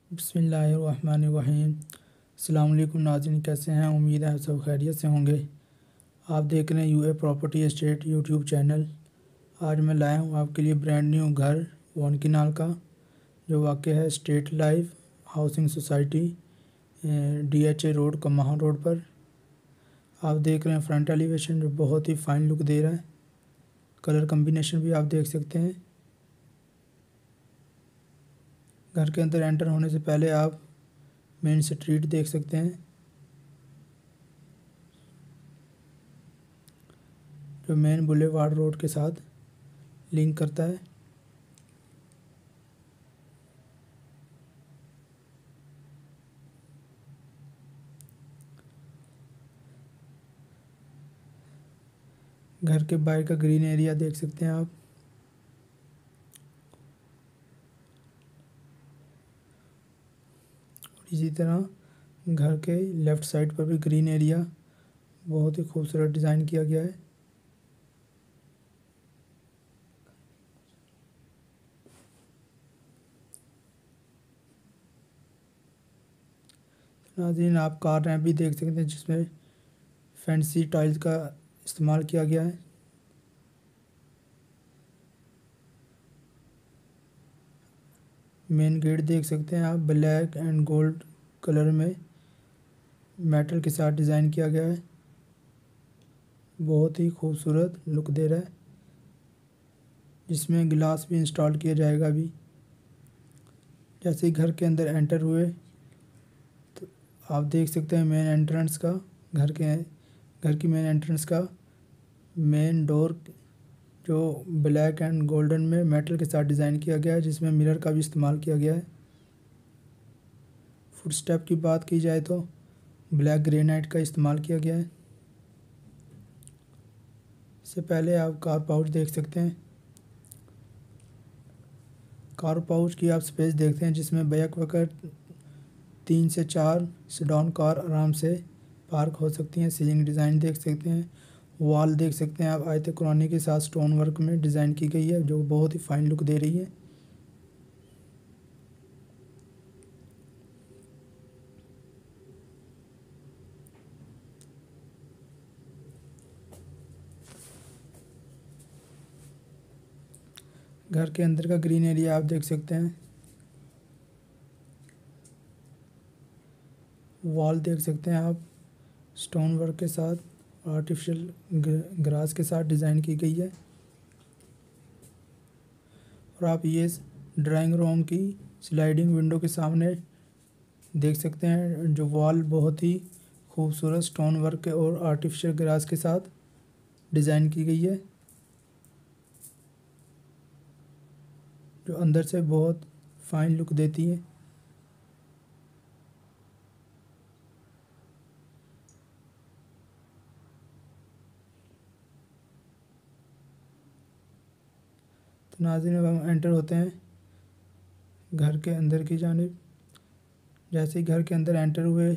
बिस्मिल्लाहिर्रहमानिर्रहीम। अस्सलाम वालेकुम नाज़रीन, कैसे हैं? उम्मीद है सब खैरियत से होंगे। आप देख रहे हैं UA property estate YouTube channel. आज मैं लाया हूँ आपके लिए ब्रांड न्यू घर वानकीनाल का, जो वाक़ है state life housing society DHA road कमाहा रोड पर। आप देख रहे हैं फ्रंट एलिवेशन जो बहुत ही फाइन लुक दे रहा है। कलर कम्बिनेशन भी आप देख सकते हैं। घर के अंदर एंटर होने से पहले आप मेन स्ट्रीट देख सकते हैं, जो मेन बुलेवार्ड रोड के साथ लिंक करता है। घर के बाहर का ग्रीन एरिया देख सकते हैं आप। और इसी तरह घर के लेफ़्ट साइड पर भी ग्रीन एरिया बहुत ही खूबसूरत डिज़ाइन किया गया है। नाज़रीन, आप कार रैंप भी देख सकते हैं, जिसमें फैंसी टाइल्स का इस्तेमाल किया गया है। मेन गेट देख सकते हैं आप, ब्लैक एंड गोल्ड कलर में मेटल के साथ डिज़ाइन किया गया है। बहुत ही खूबसूरत लुक दे रहा है, जिसमें गिलास भी इंस्टॉल किया जाएगा अभी। जैसे ही घर के अंदर एंटर हुए तो आप देख सकते हैं मेन एंट्रेंस का, घर की मेन एंट्रेंस का मेन डोर जो ब्लैक एंड गोल्डन में मेटल के साथ डिज़ाइन किया गया है, जिसमें मिरर का भी इस्तेमाल किया गया है। फुटस्टेप की बात की जाए तो ब्लैक ग्रेनाइट का इस्तेमाल किया गया है। इससे पहले आप कार पाउच देख सकते हैं। कार पाउच की आप स्पेस देखते हैं, जिसमें बैक वक्त 3 से 4 सेडान कार आराम से पार्क हो सकती हैं। सीलिंग डिज़ाइन देख सकते हैं। वॉल देख सकते हैं आप, आयत कुरानी के साथ स्टोन वर्क में डिज़ाइन की गई है, जो बहुत ही फाइन लुक दे रही है। घर के अंदर का ग्रीन एरिया आप देख सकते हैं। वॉल देख सकते हैं आप, स्टोन वर्क के साथ आर्टिफिशियल ग्रास के साथ डिज़ाइन की गई है। और आप ये ड्राइंग रूम की स्लाइडिंग विंडो के सामने देख सकते हैं, जो वॉल बहुत ही खूबसूरत स्टोन वर्क और आर्टिफिशियल ग्रास के साथ डिज़ाइन की गई है, जो अंदर से बहुत फाइन लुक देती है। तो नाज़रीन, अब हम एंटर होते हैं घर के अंदर की जानिब। जैसे ही घर के अंदर एंटर हुए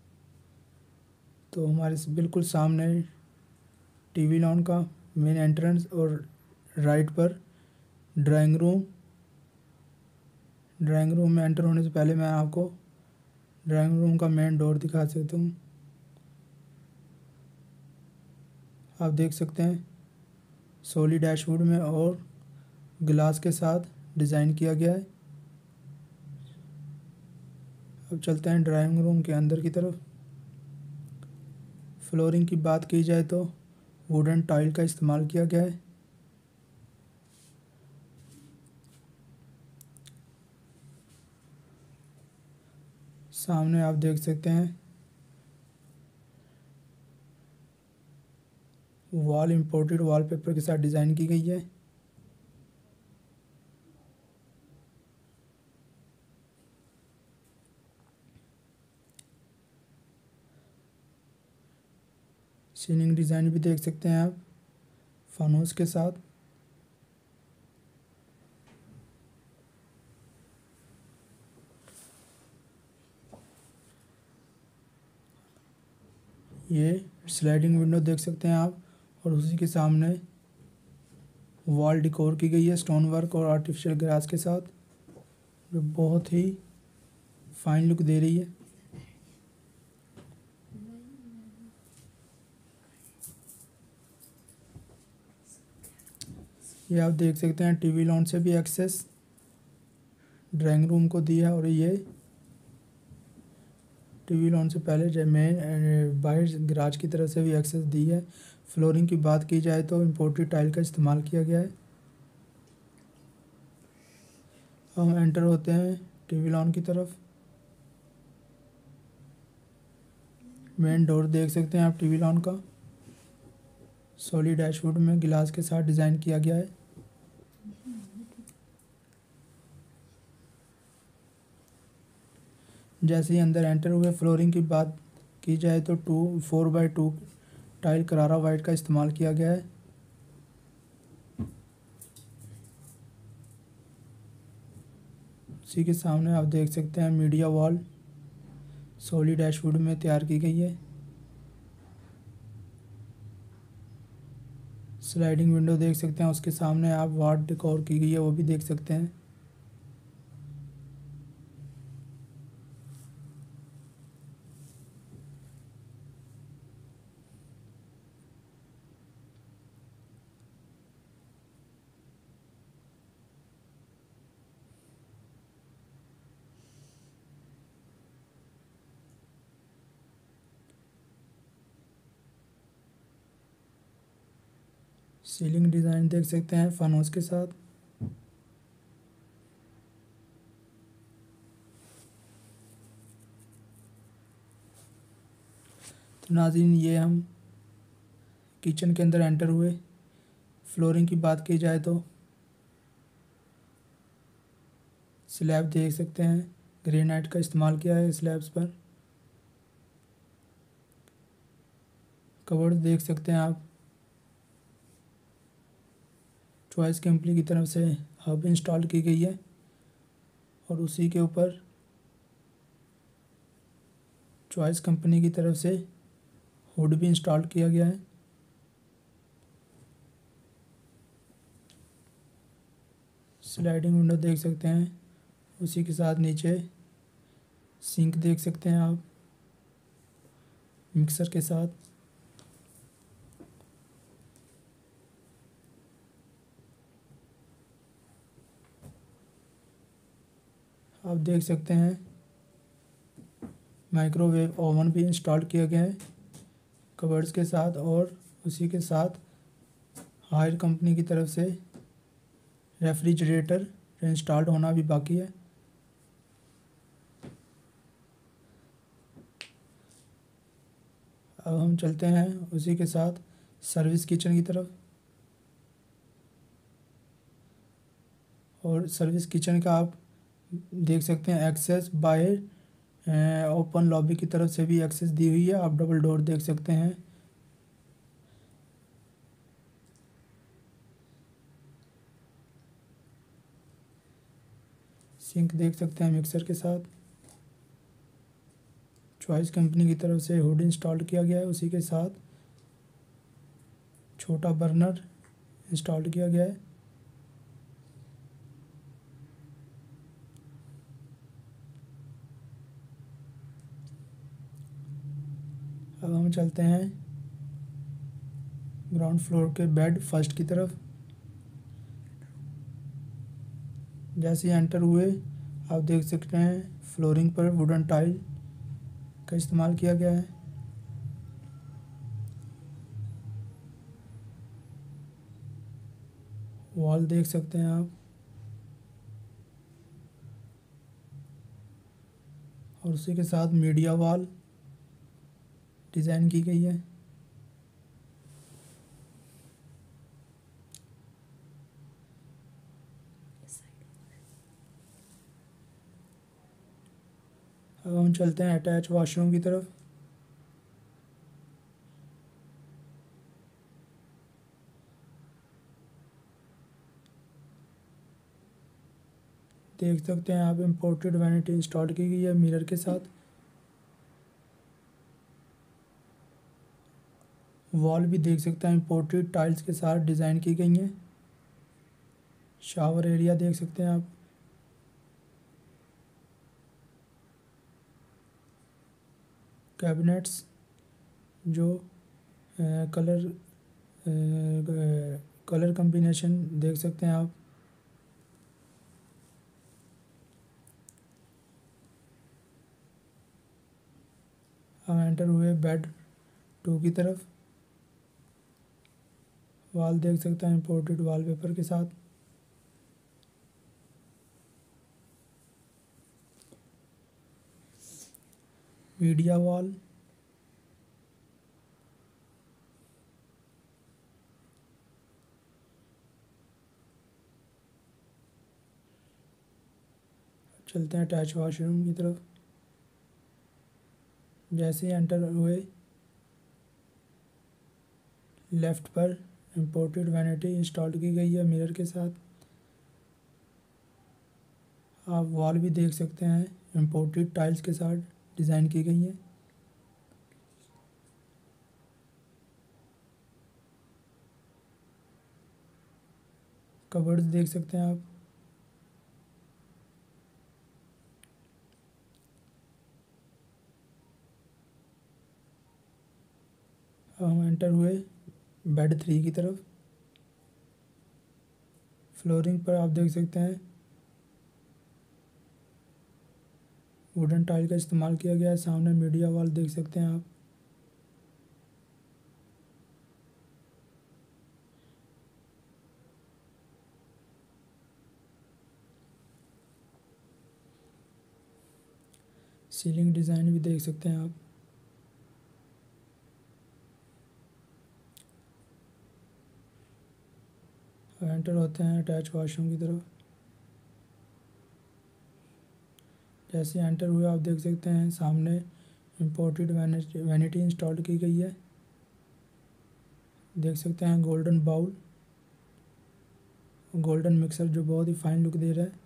तो हमारे बिल्कुल सामने टीवी लॉन का मेन एंट्रेंस और राइट पर ड्राइंग रूम में एंटर होने से पहले मैं आपको ड्राइंग रूम का मेन डोर दिखा सकता हूँ। आप देख सकते हैं सोली डैशवुड में और गिलास के साथ डिज़ाइन किया गया है। अब चलते हैं ड्राइंग रूम के अंदर की तरफ। फ्लोरिंग की बात की जाए तो वुडन टाइल का इस्तेमाल किया गया है। सामने आप देख सकते हैं वॉल इंपोर्टेड वॉलपेपर के साथ डिज़ाइन की गई है। सीलिंग डिज़ाइन भी देख सकते हैं आप फानोस के साथ। ये स्लाइडिंग विंडो देख सकते हैं आप, और उसी के सामने वॉल डिकोर की गई है स्टोन वर्क और आर्टिफिशियल ग्रास के साथ, जो बहुत ही फाइन लुक दे रही है। ये आप देख सकते हैं टीवी लॉन्च से भी एक्सेस ड्राइंग रूम को दिया और ये टीवी लॉन्च से पहले मैं बाहर गराज की तरफ से भी एक्सेस दी है। फ्लोरिंग की बात की जाए तो इम्पोर्टेड टाइल का इस्तेमाल किया गया है। हम एंटर होते हैं टीवी लॉन की तरफ। मेन डोर देख सकते हैं आप टीवी लॉन का, सॉलिड डैशवुड में गिलास के साथ डिज़ाइन किया गया है। जैसे ही अंदर एंटर हुए, फ्लोरिंग की बात की जाए तो 4x2 टाइल करारा वाइट का इस्तेमाल किया गया है। उसी के सामने आप देख सकते हैं मीडिया वॉल सॉलिड डैशवुड में तैयार की गई है। स्लाइडिंग विंडो देख सकते हैं, उसके सामने आप वार्ड डेकोर की गई है वो भी देख सकते हैं। सीलिंग डिज़ाइन देख सकते हैं फनोस के साथ। तो नाज़रीन, ये हम किचन के अंदर एंटर हुए। फ्लोरिंग की बात की जाए तो स्लैब देख सकते हैं, ग्रेनाइट का इस्तेमाल किया है स्लैब्स पर। कवर्ड देख सकते हैं आप, चॉइस कंपनी की तरफ से हब इंस्टॉल की गई है और उसी के ऊपर चॉइस कंपनी की तरफ से हुड भी इंस्टॉल किया गया है। स्लाइडिंग विंडो देख सकते हैं, उसी के साथ नीचे सिंक देख सकते हैं आप मिक्सर के साथ। आप देख सकते हैं माइक्रोवेव ओवन भी इंस्टॉल किया गया है कवर्ड्स के साथ, और उसी के साथ हायर कंपनी की तरफ से रेफ्रिजरेटर इंस्टॉल्ड होना भी बाकी है। अब हम चलते हैं उसी के साथ सर्विस किचन की तरफ। और सर्विस किचन का आप देख सकते हैं एक्सेस बाहर ओपन लॉबी की तरफ से भी एक्सेस दी हुई है। आप डबल डोर देख सकते हैं। सिंक देख सकते हैं मिक्सर के साथ। चॉइस कंपनी की तरफ से हुड इंस्टॉल किया गया है, उसी के साथ छोटा बर्नर इंस्टॉल किया गया है। अब हम चलते हैं ग्राउंड फ्लोर के बेड फर्स्ट की तरफ। जैसे ही एंटर हुए आप देख सकते हैं फ्लोरिंग पर वुडन टाइल का इस्तेमाल किया गया है। वॉल देख सकते हैं आप, और उसी के साथ मीडिया वॉल डिज़ाइन की गई है। अब हम चलते हैं अटैच वॉशरूम की तरफ। देख सकते हैं आप इम्पोर्टेड वैनिटी इंस्टॉल की गई है मिरर के साथ। वॉल भी देख सकते हैं इम्पोर्टेड टाइल्स के साथ डिज़ाइन की गई हैं। शावर एरिया देख सकते हैं आप। कैबिनेट्स जो कलर कलर कम्बिनेशन देख सकते हैं आप। हम एंटर हुए बेड 2 की तरफ। वॉल देख सकते हैं इंपोर्टेड वॉलपेपर के साथ। मीडिया वॉल, चलते हैं अटैच वॉशरूम की तरफ। जैसे ही एंटर हुए लेफ़्ट पर इंपोर्टेड वैनिटी इंस्टॉल की गई है मिरर के साथ। आप वॉल भी देख सकते हैं इंपोर्टेड टाइल्स के साथ डिज़ाइन की गई है। कबर्ड्स देख सकते हैं आप। हम एंटर हुए बेड 3 की तरफ। फ्लोरिंग पर आप देख सकते हैं वुडन टाइल का इस्तेमाल किया गया है। सामने मीडिया वॉल देख सकते हैं आप। सीलिंग डिज़ाइन भी देख सकते हैं आप। एंटर होते हैं अटैच वॉशरूम की तरफ। जैसे एंटर हुए आप देख सकते हैं सामने इंपोर्टेड वैनिटी इंस्टॉल की गई है। देख सकते हैं गोल्डन बाउल, गोल्डन मिक्सर जो बहुत ही फाइन लुक दे रहा है।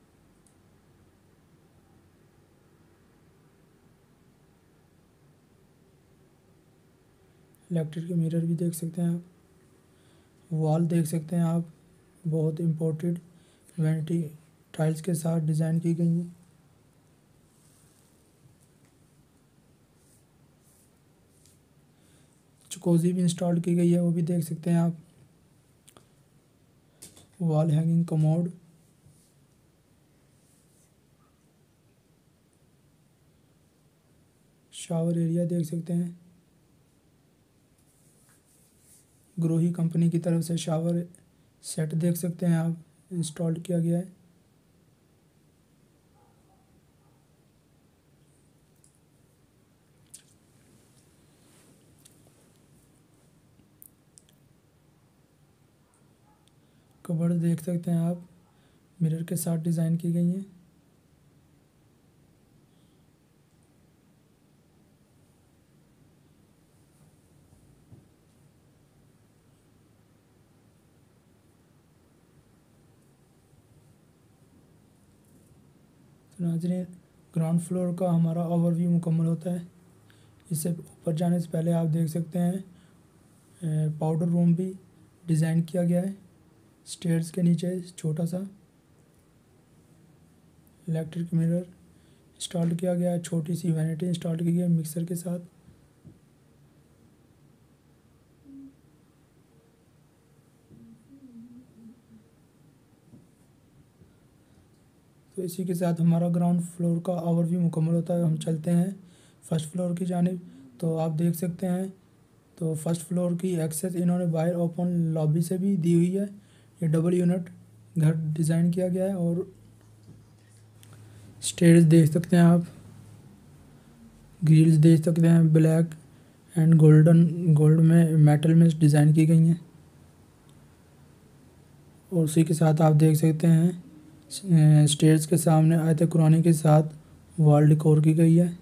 इलेक्ट्रिक मिरर भी देख सकते हैं आप। वॉल देख सकते हैं आप, बहुत इम्पोर्टेड वैनिटी टाइल्स के साथ डिज़ाइन की गई है। चकोजी भी इंस्टॉल की गई है, वो भी देख सकते हैं आप। Wall hanging commode, shower area देख सकते हैं। ग्रोही कंपनी की तरफ से शावर सेट देख सकते हैं आप, इंस्टॉल किया गया है। कबर्ड देख सकते हैं आप, मिरर के साथ डिज़ाइन की गई हैं। तो नाज़रीन, ग्राउंड फ्लोर का हमारा ओवरव्यू मुकम्मल होता है। इससे ऊपर जाने से पहले आप देख सकते हैं पाउडर रूम भी डिज़ाइन किया गया है। स्टेयर्स के नीचे छोटा सा इलेक्ट्रिक मिरर इंस्टॉल किया गया है। छोटी सी वैनिटी इंस्टॉल की गई है मिक्सर के साथ। तो इसी के साथ हमारा ग्राउंड फ्लोर का ओवरव्यू मुकम्मल होता है। हम चलते हैं फर्स्ट फ्लोर की जानिब। तो आप देख सकते हैं, तो फर्स्ट फ्लोर की एक्सेस इन्होंने बाहर ओपन लॉबी से भी दी हुई है। ये डबल यूनिट घर डिज़ाइन किया गया है। और स्टेयर्स देख सकते हैं आप, ग्रिल्स देख सकते हैं, ब्लैक एंड गोल्ड में मेटल में डिज़ाइन की गई हैं। और उसी के साथ आप देख सकते हैं स्टेयर्स के सामने आयत कुरानी के साथ वॉल डेकोर की गई है।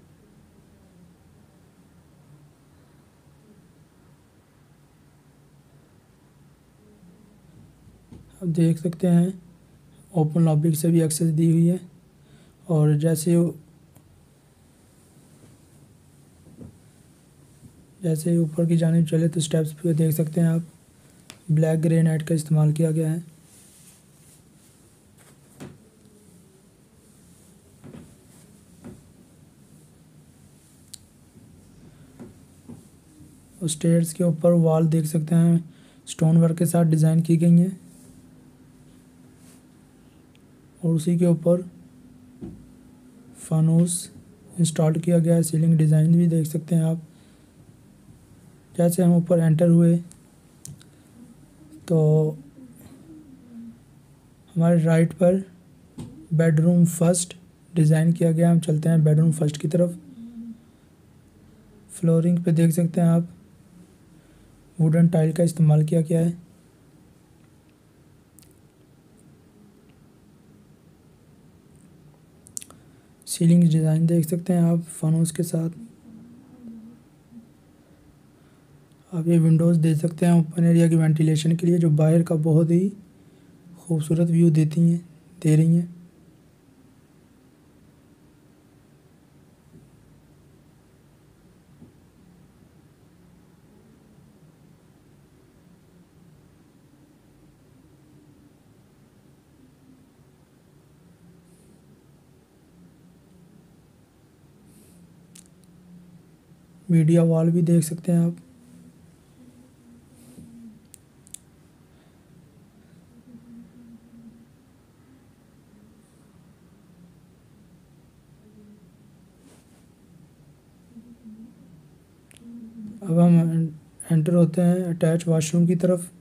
आप देख सकते हैं ओपन लॉबी से भी एक्सेस दी हुई है। और जैसे ऊपर की जानिब चले तो स्टेप्स पे देख सकते हैं आप, ब्लैक ग्रेनाइट का इस्तेमाल किया गया है। उस स्टेयर्स के ऊपर वॉल देख सकते हैं स्टोन वर्क के साथ डिज़ाइन की गई हैं और उसी के ऊपर फानूस इंस्टॉल किया गया है। सीलिंग डिज़ाइन भी देख सकते हैं आप। जैसे हम ऊपर एंटर हुए तो हमारे राइट पर बेडरूम फर्स्ट डिज़ाइन किया गया। हम चलते हैं बेडरूम फर्स्ट की तरफ। फ्लोरिंग पे देख सकते हैं आप वुडन टाइल का इस्तेमाल किया गया है। सीलिंग डिज़ाइन देख सकते हैं आप फानूस के साथ। आप ये विंडोज़ देख सकते हैं ओपन एरिया की वेंटिलेशन के लिए, जो बाहर का बहुत ही खूबसूरत व्यू दे रही हैं। मीडिया वॉल भी देख सकते हैं आप। अब हम एंटर होते हैं अटैच वॉशरूम की तरफ।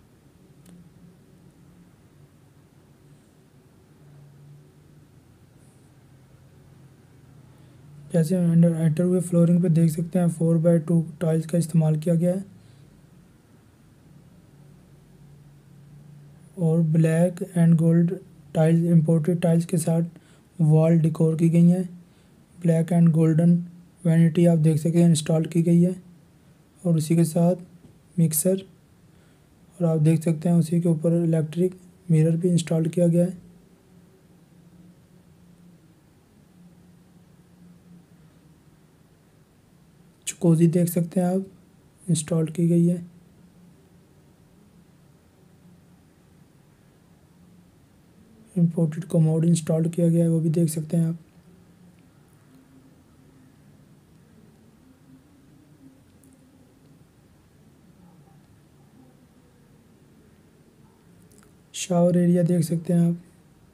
जैसे हम एंटर हुए फ्लोरिंग पे देख सकते हैं 4x2 टाइल्स का इस्तेमाल किया गया है और black and gold tiles imported tiles के साथ वॉल डिकोर की गई हैं। ब्लैक एंड गोल्डन वैनिटी आप देख सकते हैं इंस्टॉल की गई है और उसी के साथ मिक्सर, और आप देख सकते हैं उसी के ऊपर इलेक्ट्रिक मिरर भी इंस्टॉल किया गया है। चुकोजी देख सकते हैं आप इंस्टॉल की गई है। इम्पोर्टेड कमोड इंस्टॉल किया गया है, वो भी देख सकते हैं आप। शावर एरिया देख सकते हैं आप।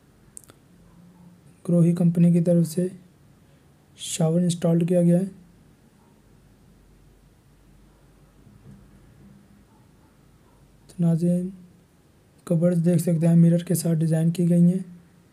ग्रोही कंपनी की तरफ से शावर इंस्टॉल किया गया है। तो नाज़रीन कबर्ड्स देख सकते हैं मिरर के साथ डिज़ाइन की गई हैं।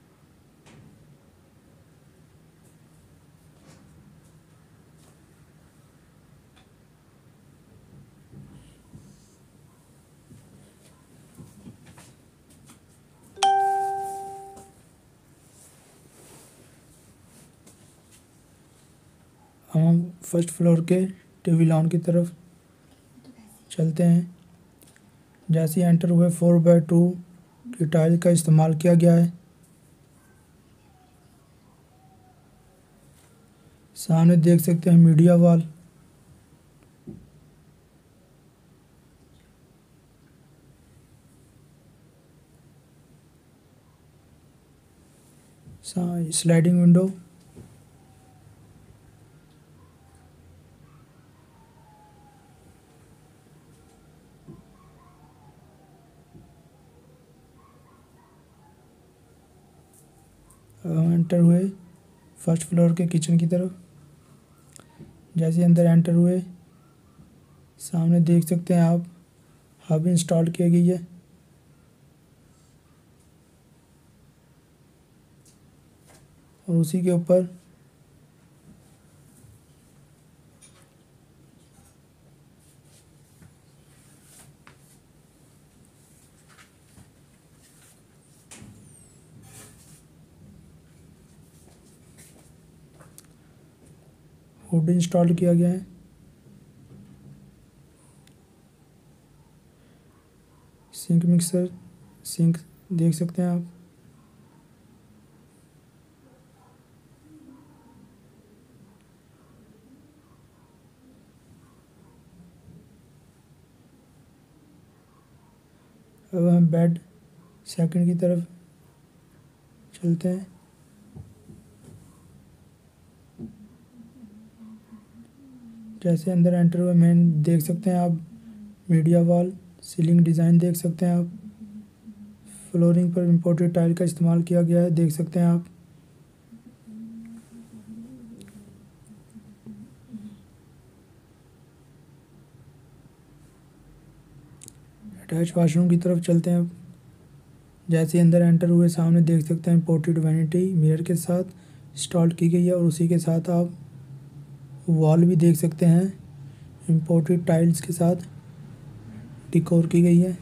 हम फर्स्ट फ्लोर के टीवी लॉन की तरफ चलते हैं। जैसे ही एंटर हुए 4x2 की टाइल का इस्तेमाल किया गया है। सामने देख सकते हैं media wall. Sliding window. Enter हुए फर्स्ट फ्लोर के किचन की तरफ। जैसे अंदर एंटर हुए सामने देख सकते हैं आप हब इंस्टॉल की गई है और उसी के ऊपर हुड इंस्टॉल किया गया है। सिंक मिक्सर सिंक देख सकते हैं आप। अब हम बेड सेकंड की तरफ चलते हैं। जैसे अंदर एंटर हुए मेन देख सकते हैं आप मीडिया वॉल, सीलिंग डिज़ाइन देख सकते हैं आप। फ्लोरिंग पर इम्पोर्टेड टाइल का इस्तेमाल किया गया है, देख सकते हैं आप। अटैच वाशरूम की तरफ चलते हैं। जैसे ही अंदर एंटर हुए सामने देख सकते हैं इम्पोर्टेड वैनिटी मिरर के साथ इंस्टॉल की गई है, और उसी के साथ आप वॉल भी देख सकते हैं इम्पोर्टेड टाइल्स के साथ डिकोर की गई है।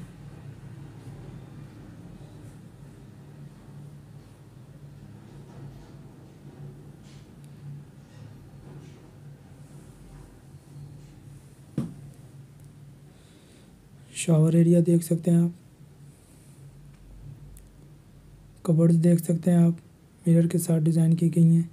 शावर एरिया देख सकते हैं आप। कबर्ड्स देख सकते हैं आप, मिरर के साथ डिज़ाइन की गई हैं।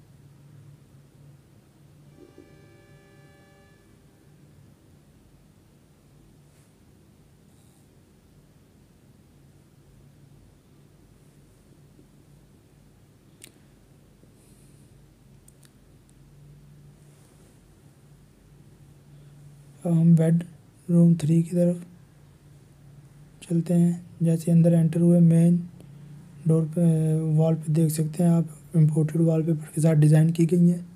अब हम बेड रूम 3 की तरफ चलते हैं। जैसे अंदर एंटर हुए मेन डोर पे वॉल पे देख सकते हैं आप इम्पोर्टेड वॉलपेपर के साथ डिज़ाइन की गई है।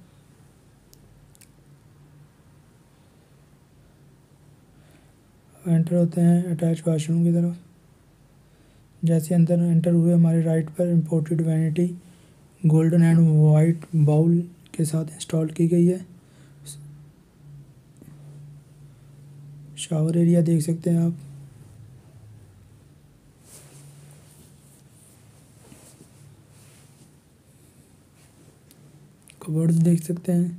एंटर होते हैं अटैच वाशरूम की तरफ। जैसे अंदर एंटर हुए हमारे राइट पर imported vanity golden and white bowl के साथ इंस्टॉल की गई है। शावर एरिया देख सकते हैं आप। कबर्ड्स देख सकते हैं।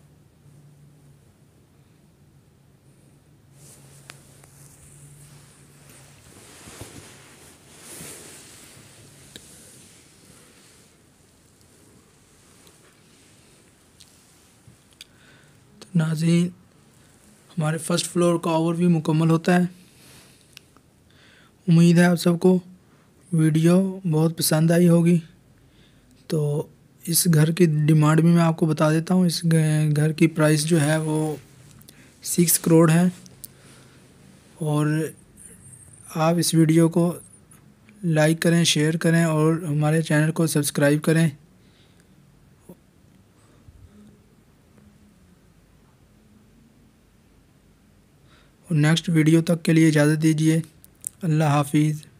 तो नाज़रीन, हमारे फर्स्ट फ्लोर का ओवरव्यू मुकम्मल होता है। उम्मीद है आप सबको वीडियो बहुत पसंद आई होगी। तो इस घर की डिमांड भी मैं आपको बता देता हूँ। इस घर की प्राइस जो है वो 6 करोड़ है। और आप इस वीडियो को लाइक करें, शेयर करें और हमारे चैनल को सब्सक्राइब करें। और नेक्स्ट वीडियो तक के लिए इजाज़त दीजिए। अल्लाह हाफिज़।